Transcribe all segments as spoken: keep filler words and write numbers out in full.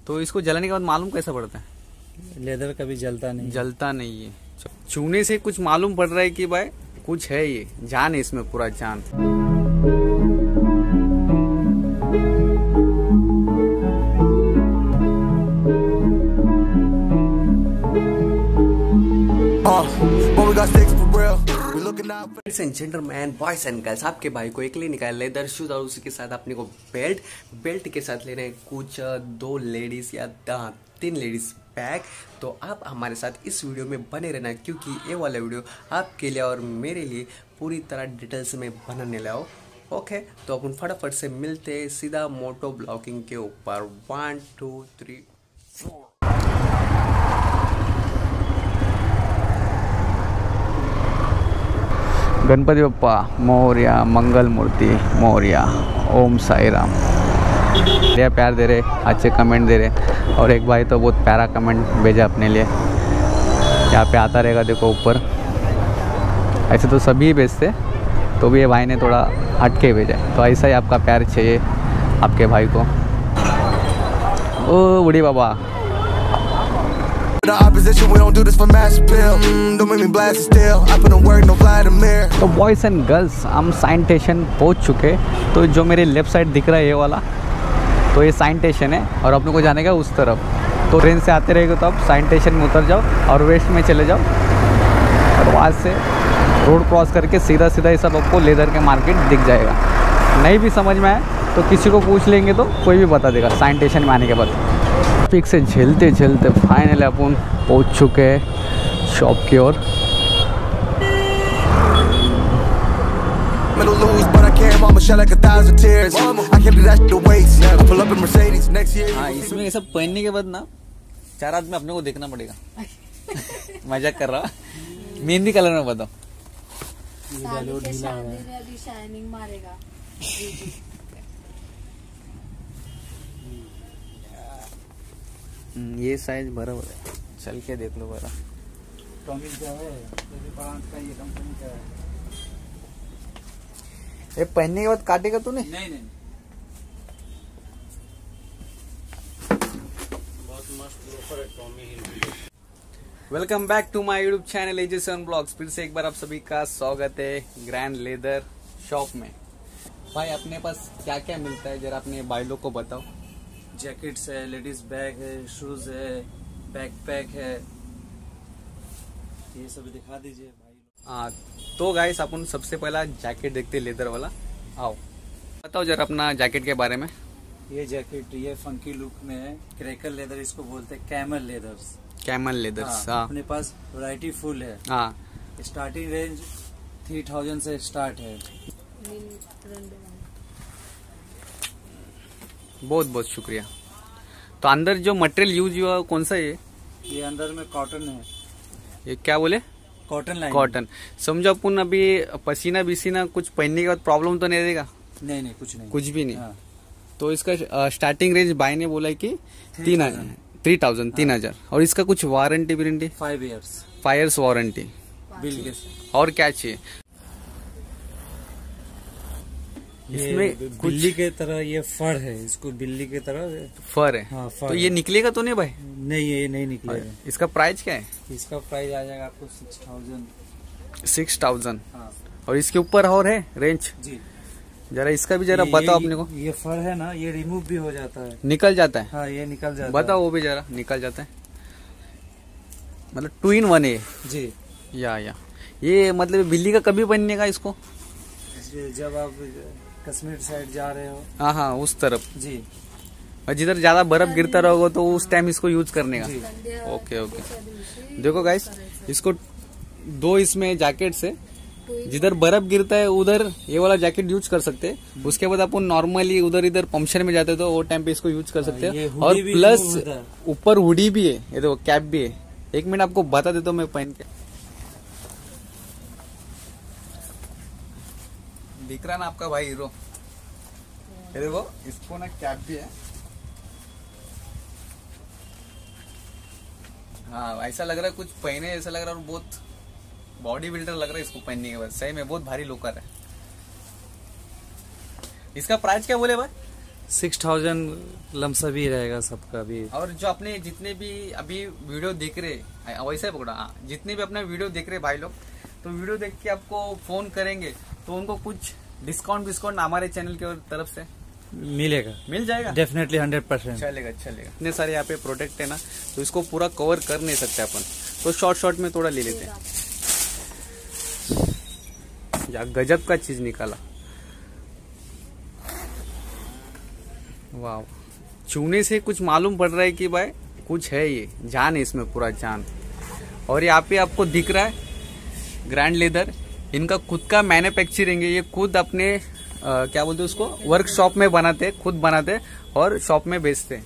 तो इसको जलाने के बाद मालूम कैसा पड़ता है? लेदर कभी जलता नहीं जलता नहीं है। छूने से कुछ मालूम पड़ रहा है कि भाई कुछ है, ये जान है इसमें, पूरा जान। जेंटलमैन, बॉयज एंड गर्ल्स, आपके भाई को एक ले निकाल लेदर शूज और उसी के साथ अपने को बेल्ट बेल्ट के साथ ले रहे हैं कुछ दो लेडीज या तीन लेडीज बैग। तो आप हमारे साथ इस वीडियो में बने रहना, क्योंकि ये वाला वीडियो आपके लिए और मेरे लिए पूरी तरह डिटेल्स में बनाने लाओ। ओके, तो अपन फटाफट से मिलते हैं सीधा मोटो ब्लॉगिंग के ऊपर। One two three four. Ganpati Bappa Morya, Mangal Murti Morya, Om Sai Ram. ये प्यार दे रहे, अच्छे कमेंट दे रहे, और एक भाई तो बहुत प्यारा कमेंट भेजा अपने लिए। यहाँ पे आता रहेगा देखो ऊपर। ऐसे तो सभी भेजते, तो भी ये भाई ने थोड़ा हटके भेजा, तो ऐसा ही आपका प्यार चाहिए आपके भाई को। ओ बूढ़ी बाबा। तो बॉयज एंड गर्ल्स, हम साइन स्टेशन पहुँच चुके। तो जो मेरे लेफ्ट साइड दिख रहा है ये वाला, तो ये साइन स्टेशन है और अपने को जाने का उस तरफ। तो ट्रेन से आते रहेगा तो आप साइन स्टेशन में उतर जाओ और वेस्ट में चले जाओ, और वहाँ से रोड क्रॉस करके सीधा सीधा ये सब आपको लेदर के मार्केट दिख जाएगा। नहीं भी समझ में आए तो किसी को पूछ लेंगे तो कोई भी बता देगा साइन स्टेशन में आने के बाद। ट्रैफिक से झेलते झेलते फाइनली अपन पहुँच चुके हैं शॉप की ओर। हाँ, इसमें ये सब पहनने के बाद ना चार आदमी अपने को देखना पड़ेगा। मजाक कर रहा, मेहंदी कलर में बताओ। शाइनिंग मारेगा। ये साइज बराबर है, चल के देख लो बरा। टॉमी क्या है, का ये कंपनी का है। ये पहनने के बाद काटेगा तूने? नहीं नहीं, बहुत मस्त ऑफर है Tommy Hill. Welcome back to my YouTube channel AJ seven blogs. फिर से एक बार आप सभी का स्वागत है ग्रैंड लेदर शॉप में। भाई अपने पास क्या क्या मिलता है, जरा अपने भाई लोग को बताओ। जैकेट्स है, लेडीज बैग है, शूज है, बैकपैक है, ये सब दिखा दीजिए भाई। हाँ, तो गाइस अपन सबसे पहला जैकेट देखते लेदर वाला। आओ बताओ जरा अपना जैकेट के बारे में। ये जैकेट ये फंकी लुक में है, क्रैकल लेदर इसको बोलते हैं, कैमल लेदर्स। कैमल लेदर्स, हाँ। अपने पास वैरायटी फुल है। हाँ, स्टार्टिंग रेंज थ्री थाउजेंड से स्टार्ट है। बहुत बहुत शुक्रिया। तो अंदर जो मटेरियल यूज हुआ कौन सा है? ये अंदर में कॉटन है। ये क्या बोले? Cotton line. कॉटन। समझो अपन अभी पसीना बिसीना कुछ पहनने के बाद प्रॉब्लम तो नहीं रहेगा? नहीं नहीं, कुछ नहीं, कुछ भी नहीं। हाँ। तो इसका स्टार्टिंग रेंज भाई ने बोला कि तीन हजार थ्री थाउजेंड तीन हजार और इसका कुछ warranty warranty? Five years five years warranty. Bill के। और क्या चाहिए इसमें? बिल्ली के तरह ये फर है, इसको बिल्ली के तरह फर है। हाँ, फर तो ये निकलेगा तो नहीं भाई? नहीं, ये नहीं निकलेगा। इसका प्राइस क्या है? इसका प्राइस आ जाएगा आपको सिक्स थाउजेंड। सिक्स थाउजेंड हाँ। और इसके ऊपर और है रेंज? जी। जरा इसका भी जरा बताओ अपने को। ये फर है ना, ये रिमूव भी हो जाता है, निकल जाता है? हाँ, ये निकल जाता है। बताओ वो भी जरा। निकल जाता है मतलब टू इन वन है? जी। या या ये मतलब बिल्ली का कभी बनने का इसको? जब आप कश्मीर साइड जा रहे हो। हाँ हाँ, उस तरफ जी। और जिधर ज्यादा बर्फ गिरता रहोगे तो उस टाइम इसको यूज करने का। जी। Okay okay. देखो गाइस, इसको दो इसमें जैकेट से जिधर बर्फ गिरता है उधर ये वाला जैकेट यूज कर सकते हैं। उसके बाद अपन नॉर्मली उधर इधर पंक्चर में जाते तो वो टाइम पे इसको यूज कर सकते हैं। और प्लस ऊपर हुडी भी है, ये देखो कैप भी है। एक मिनट आपको बता देता हूँ मैं पहन के। दिख रहा ना आपका भाई हीरो? ये देखो, इसको ना कैप भी है। हाँ, ऐसा लग रहा है कुछ पहने ऐसा लग रहा है, और बहुत बॉडी बिल्डर लग रहा है इसको पहनने के बाद। सही में बहुत भारी लुक है। इसका प्राइस क्या बोले भाई? सिक्स थाउजेंड लमसम भी रहेगा सबका भी। और जो अपने जितने भी अभी वीडियो देख रहे वैसे पकड़ा, हाँ, जितने भी अपना वीडियो देख रहे भाई लोग, तो वीडियो देख के आपको फोन करेंगे तो उनको कुछ डिस्काउंट डिस्काउंट हमारे चैनल की तरफ से मिलेगा, मिल जाएगा। डेफिनेटली हंड्रेड परसेंट चलेगा चलेगा। इतने सारे यहाँ पे प्रोडक्ट है ना, तो इसको पूरा कवर कर नहीं सकते अपन, तो शॉर्ट शॉर्ट में थोड़ा ले लेते हैं। या गजब का चीज निकाला, वाह। चूने से कुछ मालूम पड़ रहा है कि भाई कुछ है, ये जान है इसमें, पूरा जान। और यहाँ पे आपको दिख रहा है ग्रैंड लेदर, इनका खुद का मैन्युफैक्चरिंग है, ये खुद अपने आ, क्या बोलते हैं उसको, वर्कशॉप में बनाते, खुद बनाते और शॉप में बेचते।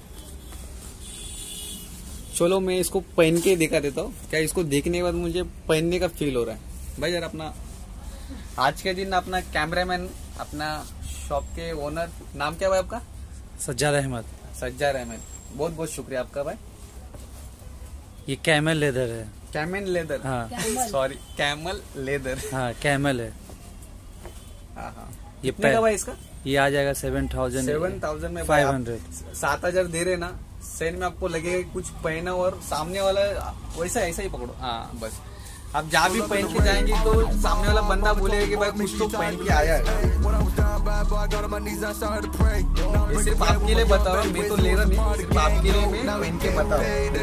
चलो मैं इसको पहन के दिखा देता हूँ, क्या इसको देखने के बाद मुझे पहनने का फील हो रहा है। भाई यार अपना आज के दिन अपना कैमरामैन, अपना शॉप के ओनर, नाम क्या भाई आपका? सज्जाद अहमद। सज्जाद अहमद, बहुत बहुत शुक्रिया आपका भाई। ये कैमल लेदर है। कैमल लेदर, हाँ सॉरी कैमल लेदर, हाँ कैमल है। हाँ हाँ। ये कितने का भाई इसका? ये आ जाएगा सेवन थाउजेंड सेवन थाउजेंड में फाइव हंड्रेड सात हजार दे रहे ना, सेल में आपको लगेगा कुछ पहना और सामने वाला वैसा ऐसा ही पकड़ो। हाँ बस, आप जहाँ भी पहन के जाएंगे तो सामने वाला बंदा बोलेगा कि भाई कुछ तो पहन के आया है। ये सिर्फ आपके लिए बता रहा हूँ, मैं तो ले रहा नहीं, सिर्फ आपके लिए मैं पहन के बता रहा हूँ।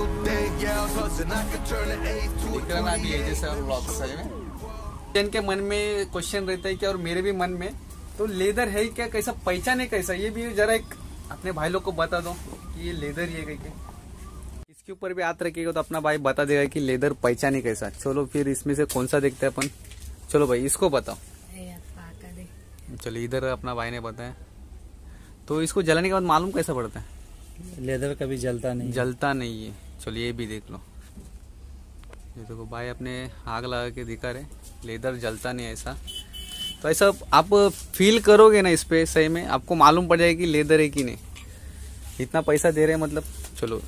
देख रहा ना अभी ये जैसा व्लॉग सही में। जिनके मन में क्वेश्चन रहता है कि और मेरे भी मन में, तो लेदर है क्या, कैसा पहचाने कैसा, ये भी जरा एक अपने भाई लोग को बता दो कि ये लेदर ही है कहीं। इसके ऊपर भी हाथ रखिएगा तो अपना भाई बता देगा कि लेदर पहचाने कैसा। चलो फिर इसमें से कौन सा देखते हैं अपन। चलो भाई इसको बताओ। चलो इधर अपना भाई ने बताया, तो इसको जलाने के बाद मालूम कैसा पड़ता है? लेदर कभी जलता नहीं, जलता नहीं है। चलो ये भी देख लो, ये देखो भाई अपने आग लगा के दिखा रहे, लेदर जलता नहीं ऐसा। तो ऐसा आप फील करोगे ना इस पे, सही में आपको मालूम पड़ जाएगा कि लेदर है कि नहीं। इतना पैसा दे रहे हैं मतलब। चलो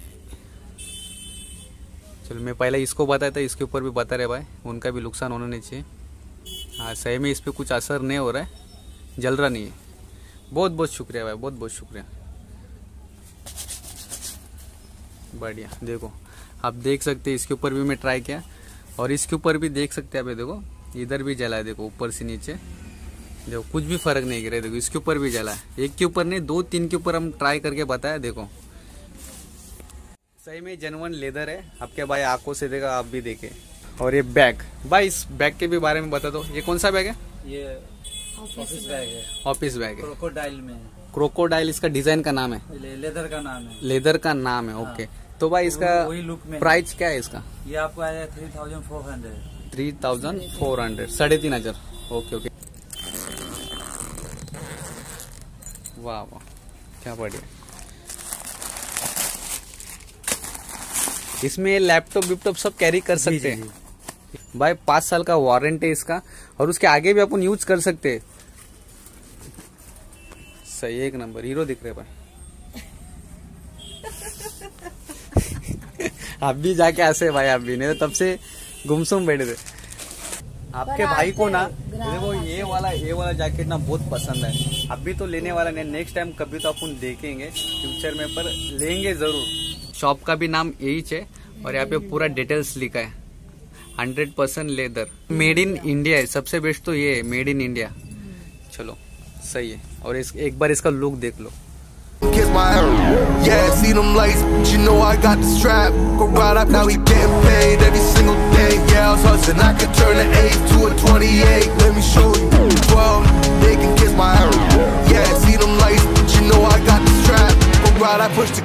चलो मैं पहले इसको बताया था, इसके ऊपर भी बता रहे भाई, उनका भी नुकसान होना नहीं चाहिए। हाँ सही में इस पर कुछ असर नहीं हो रहा है, जल रहा नहीं है। बहुत बहुत शुक्रिया भाई, बहुत बहुत शुक्रिया, बढ़िया। देखो आप देख सकते हैं, इसके ऊपर भी मैं ट्राई किया और इसके ऊपर भी देख सकते हैं आप, देखो इधर भी जला है, देखो ऊपर से नीचे, देखो कुछ भी फर्क नहीं गिरा। देखो इसके ऊपर भी जला है, एक के ऊपर नहीं दो तीन के ऊपर हम ट्राई करके बताया। देखो सही में जेन्युइन लेदर है, आपके भाई आंखों से देखा, आप भी देखे। और ये बैग, भाई इस बैग के भी बारे में बता दो, ये कौन सा बैग है? ये ऑफिस बैग है। ऑफिस बैग है, क्रोकोडाइल में। क्रोकोडाइल इसका डिजाइन का नाम है, ले, लेदर का नाम है। लेदर का नाम है, ओके। तो भाई इसका वही लुक में प्राइस क्या है इसका? ये आपको आया three thousand four hundred. Three thousand four hundred, साढ़े तीन हजार। ओके ओके, वाह वाह क्या बढ़िया। इसमें लैपटॉप विपटॉप सब कैरी कर सकते हैं भाई। पांच साल का वारंटी है इसका, और उसके आगे भी अपन यूज कर सकते हैं। सही, एक नंबर हीरो दिख रहे भाई। आप भी जाके ऐसे भाई, आप भी नहीं तो तब से गुमसुम बैठे थे। आपके भाई को ना देखो ये वाला ये वाला जैकेट ना बहुत पसंद है। अभी तो लेने वाला नहीं, नेक्स्ट टाइम कभी तो अपन देखेंगे फ्यूचर में, पर लेंगे जरूर। शॉप का भी नाम यही है और यहाँ पे पूरा डिटेल्स लिखा है, hundred percent leather, made in India है। सबसे बेस्ट तो ये है, मेड इन इंडिया। चलो सही है। और इस, एक बार इसका लुक देख लो। Kiss my arrow. Yeah, see them lights, but you know I got the strap. Go right up, now we getting paid every single day. Yeah, I was hustling, I could turn an eight to a twenty-eight. Let me show you. twelve, they can kiss my arrow. Yeah, see them lights, but you know I got the strap. Go right, I push the.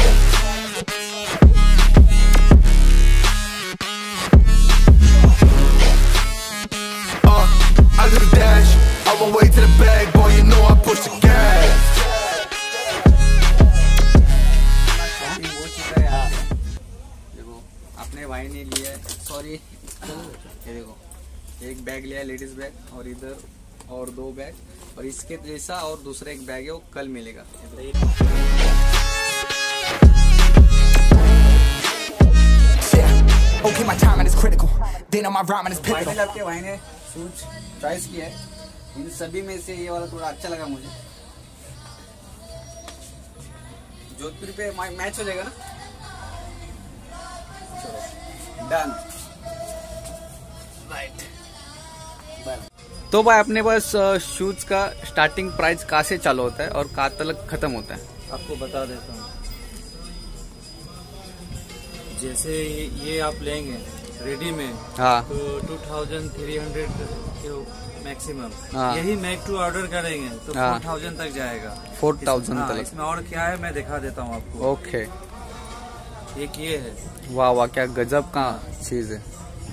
Uh, I do the dash, on my way to the bag, boy, you know I push the gas. अपने भाई ने लिया है, sorry ये देखो एक bag लिया है लेडीज बैग, और इधर और दो बैग, और इसके जैसा और दूसरा एक बैग है वो कल मिलेगा। Okay, my timing is critical. Then on my rhyming is pivotal. Final आपके भाई ने शूज चॉइस किया है, इन सभी में से ये वाला थोड़ा अच्छा लगा मुझे। जोधपुर पे मैच हो जाएगा ना। चलो डन राइट। तो भाई अपने पास शूज का स्टार्टिंग प्राइस कहाँ से चालू होता है और कहाँ तक खत्म होता है? आपको बता देता हूँ। जैसे ये आप लेंगे रेडी में, हाँ तो two thousand three hundred maximum. हाँ। यही मेक टू ऑर्डर करेंगे तो हाँ। फोर थाउजेंड तक जाएगा। फोर थाउजेंड हाँ, तक। इसमें और क्या है मैं दिखा देता हूँ आपको। ओके। एक ये है। वाह वाह क्या गजब का चीज है।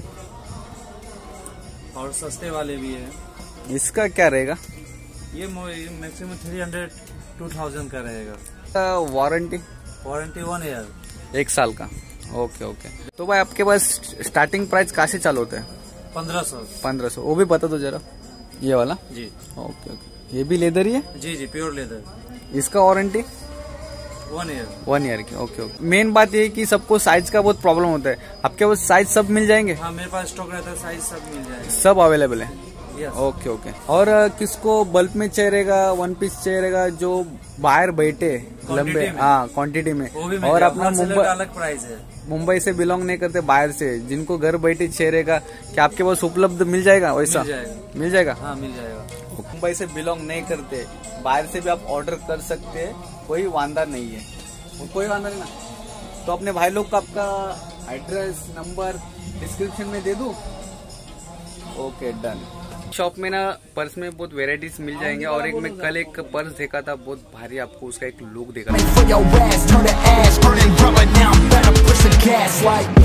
और सस्ते वाले भी है। इसका क्या रहेगा? ये maximum three hundred two thousand का रहेगा। वारंटी? वारंटी वन ईयर, एक साल का। Okay okay. तो भाई आपके पास स्टार्टिंग प्राइस कहाँ से चालू होता है? पंद्रह सौ। पंद्रह सौ। वो भी बता दो जरा, ये वाला। जी ओके ओके। ये भी लेदर ही है? जी जी प्योर लेदर। इसका warranty? One year. One year की। Okay okay. मेन बात ये है कि सबको साइज का बहुत प्रॉब्लम होता है, आपके पास साइज सब मिल जाएंगे? हाँ मेरे पास स्टॉक रहता है, साइज सब मिल जाएगा। सब अवेलेबल है? यस। Okay okay. और अ, किसको बल्क में चाहिए रहेगा, वन पीस चाहिए रहेगा, जो बाहर बैठे लंबे, हाँ क्वांटिटी में, वो भी और अपना मुंबई अलग प्राइस है। मुंबई से बिलोंग नहीं करते, बाहर से, जिनको घर बैठे चाहिए रहेगा, क्या आपके पास उपलब्ध मिल जाएगा वैसा? मिल जाएगा। मिल जाएगा? हाँ मिल जाएगा। मुंबई से बिलोंग नहीं करते, बाहर से भी आप ऑर्डर कर सकते हैं, कोई वांदा नहीं है, कोई वांदा नहीं ना। तो अपने भाई लोग का आपका एड्रेस नंबर डिस्क्रिप्शन में दे दूं? Okay done. शॉप में ना पर्स में बहुत वेराइटीज मिल जाएंगे, और एक मैं कल एक पर्स देखा था बहुत भारी, आपको उसका एक लुक देखा था। For your ass, turn to ash, burning rubber now, better push the gas like.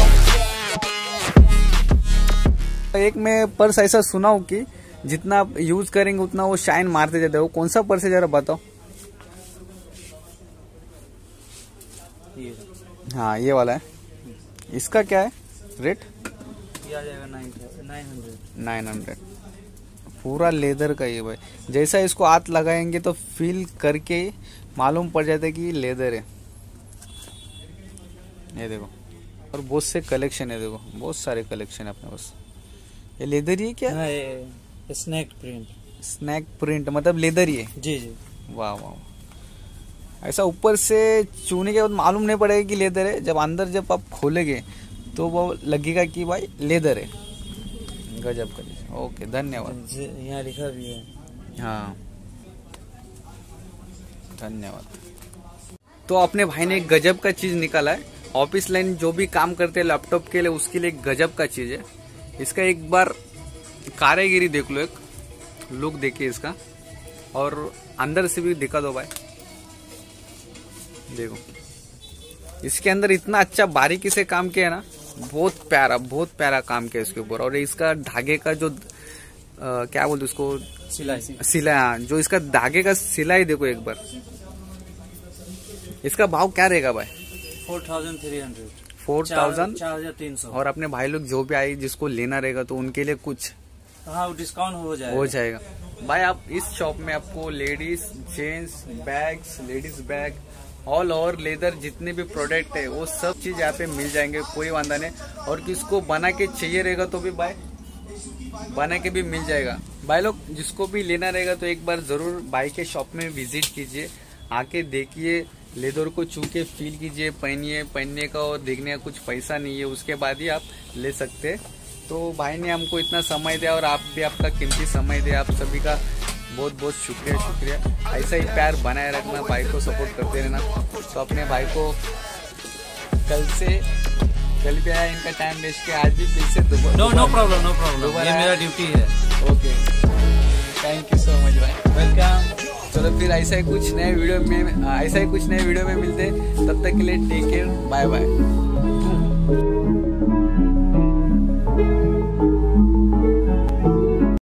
एक मैं पर्स ऐसा सुना हूँ कि जितना आप यूज करेंगे उतना वो शाइन मारते जाते हैं, वो कौन सा पर्स है जरा बताओ? ये हाँ ये वाला है। इसका क्या है रेट? ये आ जाएगा nine nine hundred. Nine hundred. पूरा लेदर का ये भाई, जैसा इसको हाथ लगाएंगे तो फील करके मालूम पड़ जाता है कि ये लेदर है। ये देखो, और बहुत से कलेक्शन है, देखो बहुत सारे कलेक्शन है अपने पास। ये लेदर ही है क्या? हाँ ये स्नैक प्रिंट। स्नैक प्रिंट मतलब लेदर ही है? जी जी। वाह वाह। ऐसा ऊपर से छूने के बाद मालूम नहीं पड़ेगा कि लेदर है, जब अंदर जब आप खोलेंगे तो वो लगेगा कि भाई लेदर है। गजब का। ओके धन्यवाद। यहाँ लिखा भी है। हाँ धन्यवाद। तो अपने भाई ने एक गजब का चीज निकाला है। ऑफिस लाइन जो भी काम करते हैं लैपटॉप के लिए, उसके लिए एक गजब का चीज है। इसका एक बार कारीगिरी देख लो, एक लुक देखिए इसका, और अंदर से भी दिखा दो भाई। देखो इसके अंदर इतना अच्छा बारीकी से काम किया है ना, बहुत प्यारा बहुत प्यारा काम किया इसके ऊपर। और इसका धागे का जो आ, क्या बोलते उसको, सिलाई सिलाई, जो इसका धागे का सिलाई देखो एक बार। इसका भाव क्या रहेगा भाई? Four thousand three hundred. Four thousand चार हजार तीन सौ। और अपने भाई लोग जो भी आए जिसको लेना रहेगा तो उनके लिए कुछ हाँ डिस्काउंट हो जाएगा। हो जाएगा भाई। आप इस शॉप में आपको ladies gents bags, ladies bag, all over leather जितने भी प्रोडक्ट है वो सब चीज यहाँ पे मिल जाएंगे, कोई वांदा नहीं। और किसको बना के चाहिए रहेगा तो भी भाई बना के भी मिल जाएगा। भाई लोग जिसको भी लेना रहेगा तो एक बार जरूर भाई के शॉप में विजिट कीजिए, आके देखिए, लेदर को छू के फील कीजिए, पहनिए, पहनने का और देखने का कुछ पैसा नहीं है, उसके बाद ही आप ले सकते हैं। तो भाई ने हमको इतना समय दिया और आप भी आपका कीमती समय दिया, आप सभी का बहुत बहुत शुक्रिया शुक्रिया। ऐसा ही प्यार बनाए रखना, भाई को सपोर्ट करते रहना। तो अपने भाई को कल से कल भी आया, इनका टाइम वेस्ट किया, आज भी फिर से दोबारा। No no problem no problem, ये मेरा ड्यूटी है। Okay thank you so much भाई, वेलकम। चलो फिर ऐसा ही कुछ नए वीडियो में ऐसा ही कुछ नए वीडियो में मिलते हैं, तब तक के लिए टेक केयर, बाय बाय।